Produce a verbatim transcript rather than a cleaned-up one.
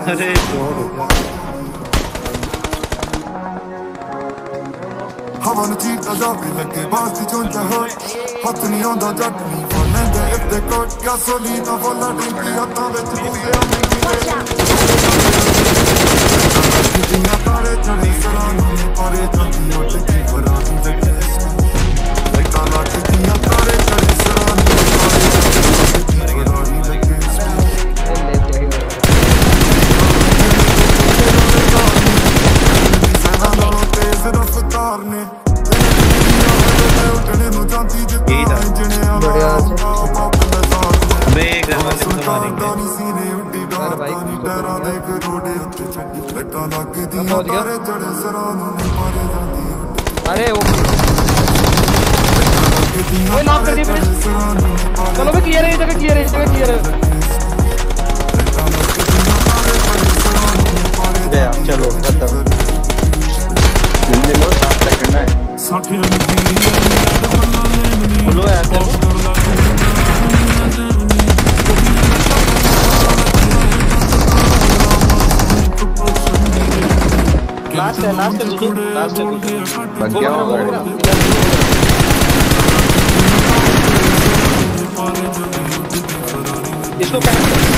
अरे हवा नु चीता जावे लगे बास दी चोंचा हो हथ नहीं आंदा जट नहीं बोलेंगे इफ दे कोट क्या सोली ना बोला डिंगी हत्थां विच बूंदे आने की कितियां तारे चढ़े सरानों ने पारे चंदी उठ की फरानी लगे लगा ला कितियां तारे चढ़े सरानों ने पारे चंदी फरानी लगे सदा लो तेज रफ्तार ने उठने नु जानती जितना इंजने आला पाप मजाक बे घर में से मारेंगे सीने उड्डी डानी डरा देख रोडे उत्ते छड्डी लटा लगदियां तारे चढ़े सरानों ने पारे जांदी अरे वो ओए लॉक कर दिया प्लीज चलो बे क्लियर है ये जगह क्लियर है ये जगह क्लियर है गया चलो खत्म जिंदगी लो सात सेकंड है बोलो यार लास्ट है लास्ट है मुझे लास्ट है बन गया होगा इसको